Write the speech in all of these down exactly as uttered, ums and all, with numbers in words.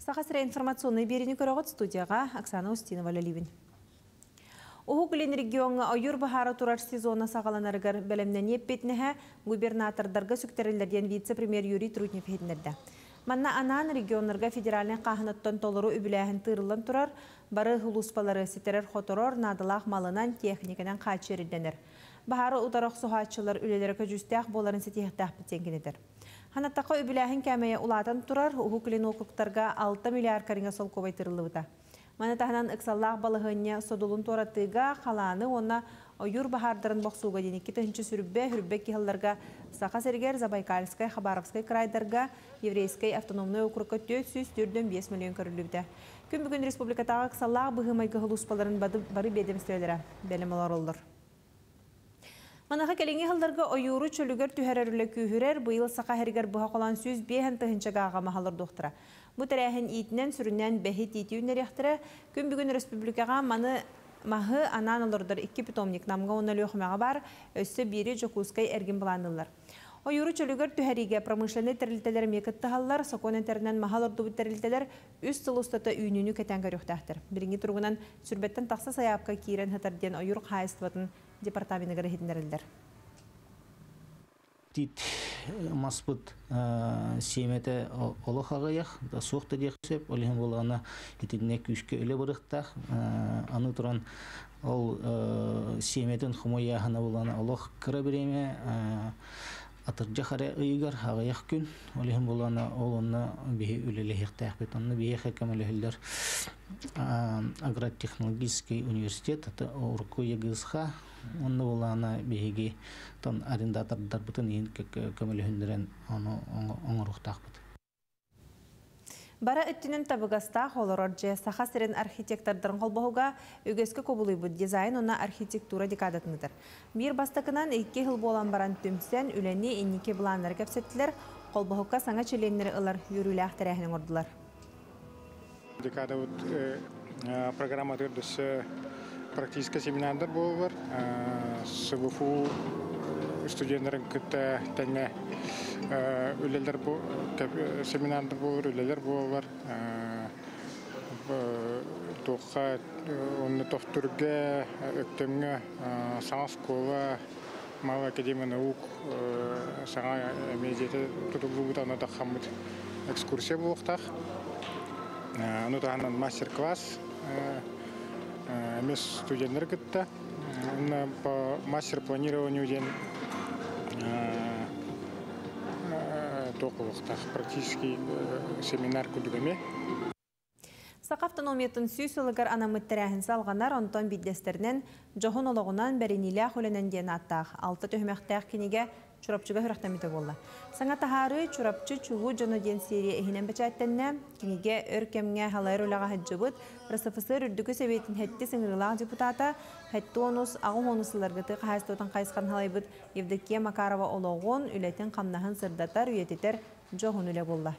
Сахасыра информационный берени көрөгөт студияга Оксана Устинова Лаливин. Оғуклен регионға ойыр бахары турар сезона сағаланарығар бәлемнен еппетінеге губернатордарға сүктерілерден вице-премьер Юрий Трутнев хедінерді. Манна анан регионларға федеральный қағыныттан толыру үбіләхін тырылын турар, бары ғылуспалары сетерер хоторор надылақ малынан техникадан қачеріденер. Бахары ұтарақ сұхатшылар үлелері көжістіяқ боларын сетеқтіяқ бітенгенедер. Ханаттаққа үбіләхін кәмейе ұлатын турар, оғуклен оқықтарға алты миллиард каринга сол көбайтырылы бұта. Манатаханан ыксаллах балығыне содулун торатыга қаланы онна ойыр бахардарын боқсуға денекі түхінші сүріббе, хүрбе кехалларға Сақа Сергер, Забайкальскай, Хабаровскай крайдарға еврейскай автономный округка төрт жүз бес миллион көріліпті. Күн бүгін республикатағы ыксаллах бұғымайғы ғылуспаларын бары бедемістелері бәлім олар олыр. Манаға келеңе ғылдарға ойыру чөлігер түхәрәрілі күйірер, бұйыл Сақа Сергер бұға қолан сөз бейін тұхыншаға мағалыр доқтыра. Бұ тәрәхін итінен сүрінен бәхет етеуінер яқтыры, күн бүгін республикаға маны мағы анан олырдыр екі питомник намға оналы оқымаға бар, өсі бері жокускай әрген бұланылар. Ойыру чөлігер түхәриге промышленный тәрілтелер мекітті қалылар, соконен тәрінен мағалырды бұд тәрілтелер үз тұлыстаты үйінүні кәтәңгар өқтәқтір. Бірінгі тұрғынан сүрбеттен тақса саяпқа кейрен хатарден ойыр қайыстыватын департаментігері хедінерілдер. Тит маспыт семете олох ағаяқ, да соқты дексеп, олығын болғана етінне күшке өлі бұрықтақ, аны тұран ол семетін құмойяғына болғана олық кірі біреме, атыржа қары ұйығар ағаяқ күн, олығын болғана ол оны бейі өлілі хектәқ бет, оны бейі қәкім өлігілдер агротехнологический университет, орку егізға, онны болғана бейіге тон арендатордар бұтын ең көмілігіндерін оңырықтақ бұд. Бара өттінін табығаста қолырор же Сақа Сирен архитектордарын қолбауға өгескі көбілі бұд дизайн оны архитектура декадатыныдыр. Бір бастықынан екі ғыл болан баран түмсен үләне енеке бұланлары кәпсеттілер, қолбауға саңа чөленлері ұлар үрілі ақтарәхінің ордылар. Декада программа түрдісі практический семинардар болар. СВФУ студентлерин күтті тәне үлелер семинардар болар, үлелер болар. Тоққа оны тоқтырға, өктемге саңа школа, мал академия наук, саңа медиеті тұтылу бұта оны таққамыд экскурсия болуқтақ. Оны тағынан мастер-класс mes студенттер күтті. По мастер планированию ден тоқылықтақ практически семинар күдігіме. Сақа автономиятын сүйсілігір анамыттырәхін салғанар онтон биддестерінен жоғын олығынан бәрінілі құленен ден аттақ. Алты төхімәқтәқ кенеге чурапчыға хүрақтамиді болды. Саңа тахары чурапчы чуғу жоны ден серия ehinen бәчәттенне кенеге өркемге халайыр олаға хәджібіт РСФСР үрдігі сөбетін хәтті сыңғырылағы депутата хәтті онус ағын онусыларғыты қайыстуытын қайысқан халайбыт Евдокия Макарова олығын үләтін қамнағын сырдатар үйететер жоғын үлі болды.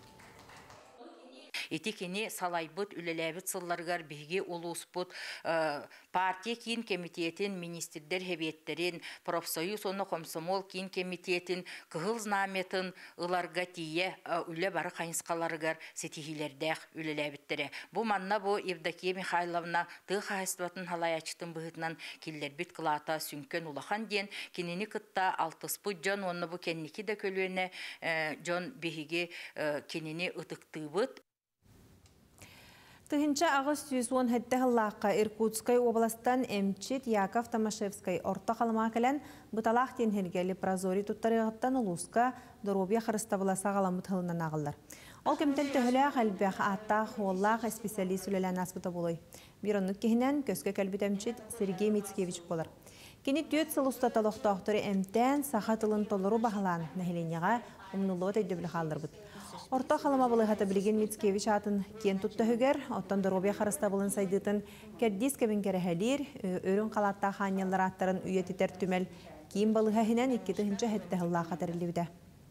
Етекені салайбыт, үлеләбіт сылларғар бігі олуспыт, партия кейін комитетін, министрдер хебеттерін, профсоюз оны комсомол кейін комитетін, кығыл знаметін, ұларға тие, үлі бары қайынсқаларығар сетихилердәқ үлеләбіттері. Бұл манна бұл Евдокия Михайловна тұғы қайыстыватын халаячытын бұғытынан келдер біт қылата сүнкен улахан ден, кенені күтта алтыспыт жон, оны бұл кеннекі де көлуіне жон бігі кенені ұтықты бұд. Тыгынча ағыз жүз он хетті ғыллаққа Иркутскай областан Эмчит Яков Томашевскай орта қалыма кәлін бұталақ тенхергелі прозори тұттарығыттан ұлысқа дұробия қырыстабыла сағаламыт ғылынан ағылдар. Ол кемтен төхілі қалбәқ аттақ оллақ специалист үлелән аспыта болой. Bir онық кехінен көскі кәлбіт Эмчит Сергей Мицкевич болар. Кені түйет сыл ұстаталықты оқтыры әмтән сақатылын толыру бағылан нәхіленеға ұмнулығы тәйдөбілі қалдыр бұд. Орта қалыма бұлығаты білген Мицкевич атын кен тұтты хүгер, оттан дұробия қарыста бұлын сайдытын кәрдес кәбін кәрі өрін қалатта қанялар аттарын үйететер түмәл кейін бұлыға хінен еккеті хүнчі әтті ғылла қатарылыуды.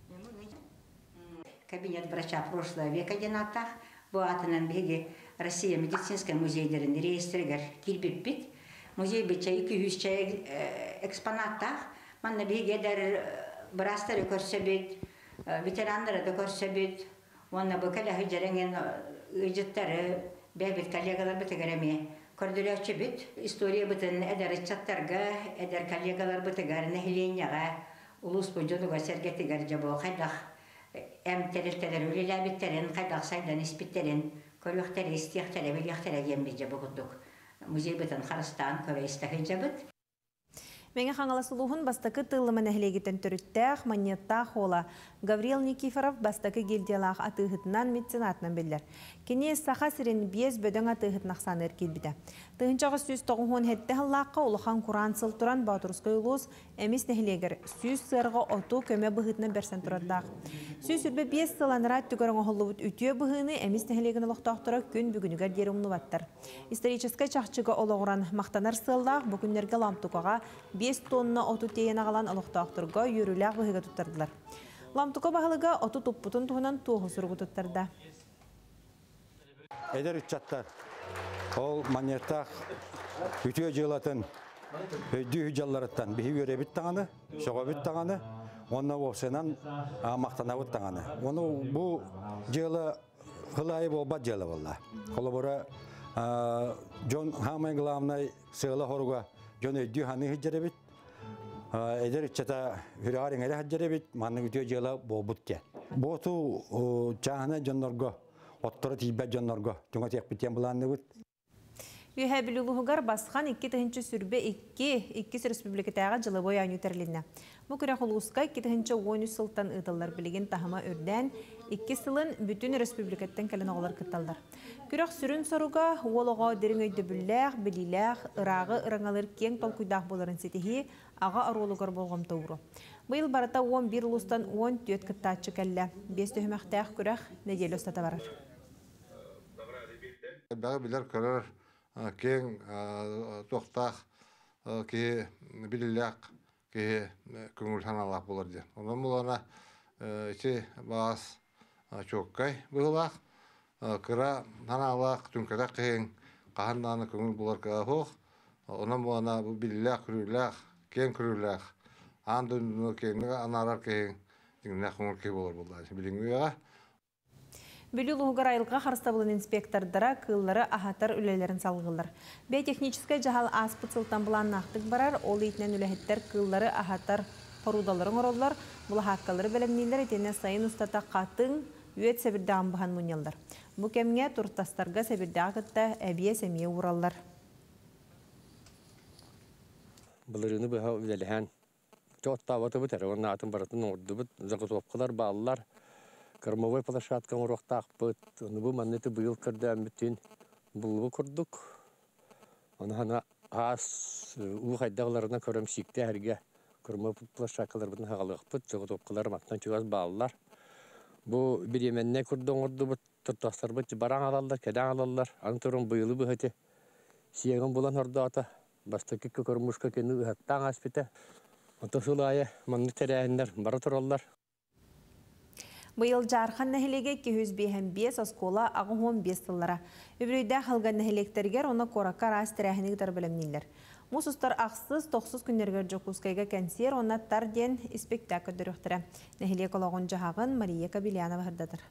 Кабинет врача прошлого века денаттақ, бұл атынан беге Россия медицинская музейдерін рейстергер келбіп бит. Музей бітча екі жүз чай экспонаттақ, манна беге дәр бірастары көрсе бит, ветеранлары да көрсе бит, оны бұл кәлі хүджеріңен ыжыттары, бәбет коллегалар бітігіріме. Көрділәуші біт, история бітін әдір итчаттарға, әдір коллегалар бітігір, нәхіленяға, улус бұджонуға сәргетігір жабу қайдақ әм тәрілтелер, өлелі біттерін, қайдақ сайдан іспіттерін, көріқтері, істияқтері, білияқтері кембі жабу құддық. Музей бітін Қарыстан, көрейістіғын жабыт. Менге хаңаласылуғын бастакы тылымын әхлегітін түріттәқ, манеттақ ола. Гавриил Никифоров бастакы гелдиялақ атығытынан меценатынан белдер. Кене сақа сірен бес бөдің атығытын ақсаны әркелбіді. Тығынчағы сүз тоғын хетті ғыллаққа ұлыған Құран сылтыран Батырскай ұлыс әмес нәхлегір сүз сырғы оту көмі бұғытынан берсен тұрадақ. Сүз үрбе бес сыланырат түгірің оғылыбыт үтіе бұғыны әмес нәхлегін ұлықтақтыра күн бүгінігер дері ұмнываттар. Историческай чақчыға олығыран мақтанар сыллақ бүкіндерге ламтуқаға бес тонна оту тейен ағалан ұлықтақтырға үйіріләқ бұғыға тұттардылар. Ламтуқа бағылыға оту тұппытын тұғынан туғы сұрғы тұттарды. Эдер үтчаттар. Ол манеттақ үтіе жылатын өйді үжалларыттан бігі өре біт тағаны, шоға біт тағаны, оны оқсынан мақтана бұт тағаны. Оны бұл жылы ғылайы болбат жылы болла. Қолы бұра жон хамайын ғыламнай сығылы хоруға жон өйді ханы хыджары біт. Эдер үтчата хүрағарың әрі хыджары біт, маны үтіе жылы болбут ке. Бұту чағына жонларға оттыры тейбәт жонларға жоңа тек біттен бұланны бұт. Үйе білулуғығар басқан екі тігінші сүрбе екі иккис республикатаға жылы бой айну тәрлінна. Мұкірі құлғысқа екі тігінші он үш сылтан ұтылар білеген тахыма үрден екі сылын бүтін республикаттан кәлін оғылар күтталдар. Күрек сүрін соруға олыға дерің өйді бүлләқ, біліләқ, ырағы ыраңалыр кен тол күйдақ боларын сетихи аға аролығыр болғым тұғыру. Бұл барата он бір ұлыстан он төт күттатшы кәлі. бес төхімәқтәқ күрек неделі ұстата барар. Бағы білер көрір кен тоқтақ, ке біліләқ, ке көңіл саналақ болар ден. Онан бұлана іші бағас чоққай бұғылақ, кыра саналақ, түнкәдәқ кен қағанданы көңіл болар қағық. Онан бұлана біліләқ, күріләқ, кен күріләқ, андың кенгі анарар кен дегенде көңіл ке болар болар. Біліңгіға. Бүлі луғығыр айылға қарыстабылын инспектордара кыллары ахатар үлелерін салғылар. Бей техническай жағал аспыт сылтан бұлан нақтық барар, ол етінен үләхеттер кыллары ахатар порудаларын ороллар, бұл хаққалары бәлімнейлер етене сайын ұстата қатын үйет сәбірді амбыған мұнелдар. Бұл кәмге тұртастарға сәбірді ағытта әбие сәмие ураллар. Бұлырыны бұға үлеліған жоғытта баты бұт әрі, оның атын баратын орды бұт, заңғы топқылар бағылар. Кормовой площадка мұрақтақ бұт, оны бұл маннеті бұйыл кірді әмбіттен бұлғы күрдік. Оны ғана ас ұл қайдағыларына көрім сикті әрге кормовой площадкалар бұтын хағалығы бұт, жоғы топқылар мақтан чуғаз бағылар. Бұл бір еменне күрдің орды бұт, тұртастар бұт, бараң алалар, кәдан алалар. Аны тұрын бұйылы бұғыты. Сиегін бұлан орды ата, бастықы көрмұшқа кені ұғаттан аспеті. Оты сұлайы манны тәрәйіндер, бары тұралар. Бұйыл жархан нәхелеге екі жүз бес оскола ағы он бес сыллара. Өбірейді қалған нәхелектергер оны қораққа рас тірәхінік дарбілімнелер. Мұсыстар ақсыз тоқсыз күндергер жоқускайға кәнсер, оны тар ден спектакль дөріқтірі. Нәхелек олағын жағағын Мария Кабилянова ғырдадыр.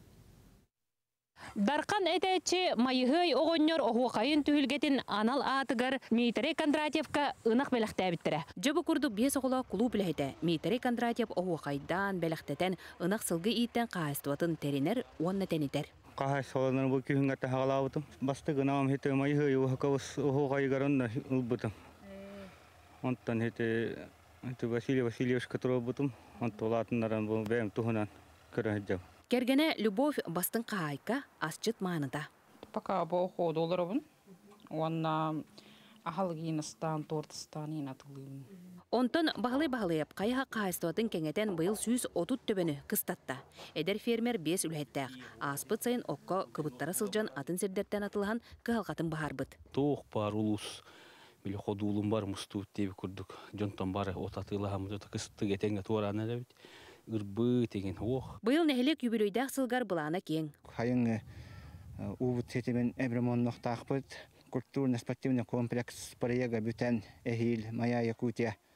Дарқан әтәтші майығый оғыннер оғуқайын түйілгетін анал атығыр Мейтерей Кондратьевка ұнақ бәліқтәбіттірі. Жабы күрді бес оғыла құлу біләйді. Мейтерей Кондратьев оғуқайдан бәліқтәтен ұнақ сылғы иттен қағыстуатын тәрінер, онны тәнетер. Қағыстуаларын бұл күйінгатты хағалауытым. Басты ғынауым хеті майығый оғуқайғарынна ұлбытым. Онтан хеті Василий Васильевич Катров бұтым. Онты олатынларан бұл бәйім тұғынан көрі жау. Кергене любовь бастың қайка асчыт маңында. Пока бұл ходу оларабын, онна ахалгинастан, тортыстан енатылыйын. Онтон бағылы-бағылыйып қайға қайыстуатын кәңетен бұйыл сүйіз отут төбіні қыстатта. Эдер фермер бес үләттәқ. Аспыт сайын оққа күбіттара сылжан атын сердерттен атылған кығалғатын бағар бұд. Тоқ бар ұлыс, білі ходу ұлым бар мұсту өттебі күрдік. Жонтан бар отатылығамыз, ота қысты кетенге туараны дәбіт. Үрбі теген оқ. Бұйыл нәхелек юбилейдақ сылғар бұланы кен. Хайың ұбыт сетімен әбірмонлықтақ бұд. Культурно-спортивный комплекс проекта бүтән әхил Мая Якутия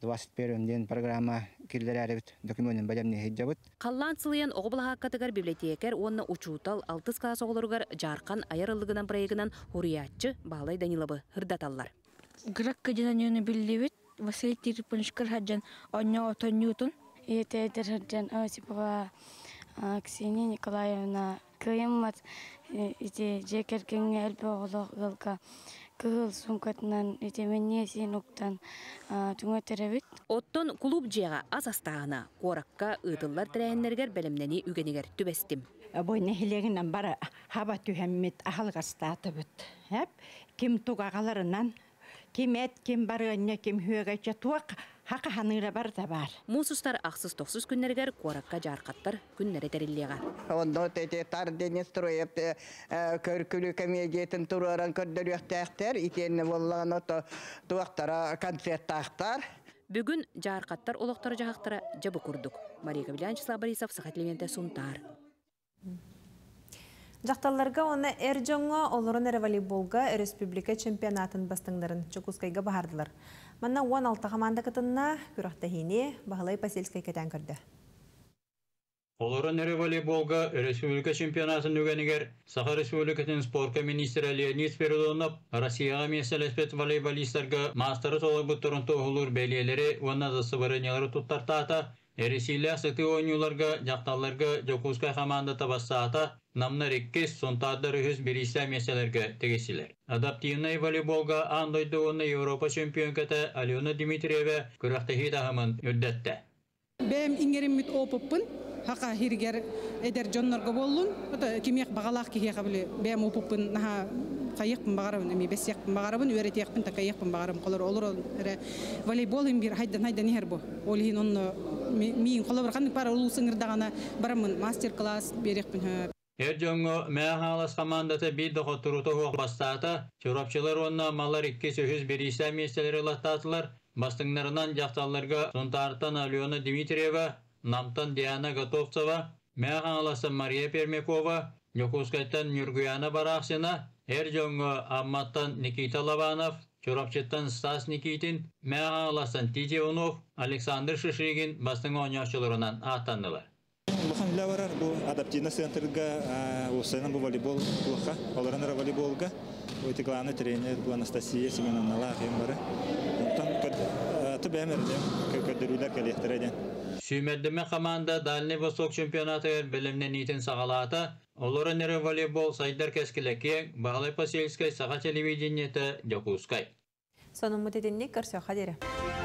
двадцать первый программа кирдерәребит документын бәлемне хеджабыт. Қаллан сылыян оғылаға катыгар библиотекер онны учутал алтыс класс оғылырғар жарқан айарылығынан проегінан хуриятчы Балай Даниловы хырдаталлар. Грак кадинаньоны биллибит Василий Тирпиншкар хаджан оння отон ньютон. И театр хаджан Осипова Ксения Николаевна Кыймат ити жекеркен элбе оғылық ғылға кыл сумкатынан ити менне синуктан түңө теребит. Оттон клуб жеға аз астағына қораққа ұтылар тірәйінлергер бәлімнені үгенегер түбестім. Бойны хилегінен бары хаба түйәммет ахалғастаты бүт. Кем туғағаларынан, кем әт, кем бары әне, кем хүйеғайча туақ, хақы ханыңыра бар да бар. Мусустар ақсыз-тоқсыз күннергер қораққа жарқаттар күннері тәрілеға. Онда тәте тардені строеп көркілі комедиятын тұраран көрдіріқтәқтер, итені болған ото туақтара концерттақтар. Бүгін жарқаттар олықтары жағақтара жабы күрдік. Мария Кабелянчысла Борисов, Сахат Левенте, Сунтар. Жақталларға оны әржоңға олырын әрі волейболға республика чемпионатын бастыңдарын Чукускайға бағардылар. Манна он алты команда кытынна күрақтахине бағалай Пасельскай кәтен көрді. Олырын әрі волейболға республика чемпионатын үгенігер Саха Республикатын спортка министрі Леонид Спиридонов Россияға меселеспет волейболистларға мастары толы бұттырын тоғылыр бәлиелері оннады сыбырынелері тұттартата, әресейлі асыты ойнуларға, жақталарға Чукускай команда табастата, намнар иккес сонтаддар үхіз берістә меселерге тегесілер. Адаптивный волейболға андойды оны Европа чемпионкаты Алена Дмитриева күрақтахи тағымын үрдетті. Бәм иңереммит опыппын, хақа хиргер эдер жоннорго боллун. Кимек бағалақ кеге қабілі бәм опыппын, наға қайықпын бағарабын, әме бәс яқпын бағарабын, өрет яқпын, та қайықпын бағарабын. Қолыр олыр волейбол имбир хайдан хайдан ехер бо. Олхин оны мейін қолы бір қандық бары ұлу сыңырдағана барамын мастер-класс берекпін. Эржоңго мәхалас командаты бир доқотуруты хоқ бастата, чорапчылар онна малар икки сөйіз берісі местелері латтатылар, бастыңларынан жақталарға сонтартан Алена Дмитриева, намтан Диана Готовцева, мәхаласы Мария Пермякова, Чукускайдан Нюргуяна Барақсина, Эржоңго Амматтан Никита Лаванов, чорапчыттан Стас Никитин, мәхаластан Титионов, Александр Шишигин бастың ойнақчыларынан аттандылар. Бахан лаварар бу адаптивный центрга усайнан бу волейбол булха, оларанара волейболга, өте главный тренер бу Анастасия Семеновна Лахин бары. Там тубемердем, көдөрүлөр келехтереден. Сүймәддеме команда Дальний Восток чемпионаты белемнен итин сагалата, оларанара волейбол сайдар кескилекке, Бағалай Пасельскай, Саха телевидениеті, Чукускай. Сонун мутетинник көрсө хадире.